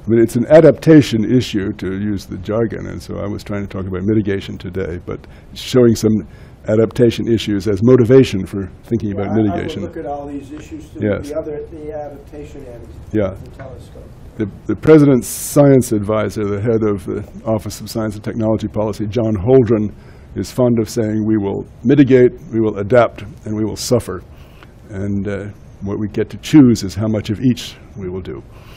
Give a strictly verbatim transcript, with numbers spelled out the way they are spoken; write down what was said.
I mean, it's an adaptation issue, to use the jargon, and so I was trying to talk about mitigation today, but showing some adaptation issues as motivation for thinking yeah, about I, mitigation. I would look at all these issues through Yes. the other, the adaptation end Yeah. of the telescope. The, the President's science advisor, the head of the Office of Science and Technology Policy, John Holdren, is fond of saying, we will mitigate, we will adapt, and we will suffer. And uh, what we get to choose is how much of each we will do.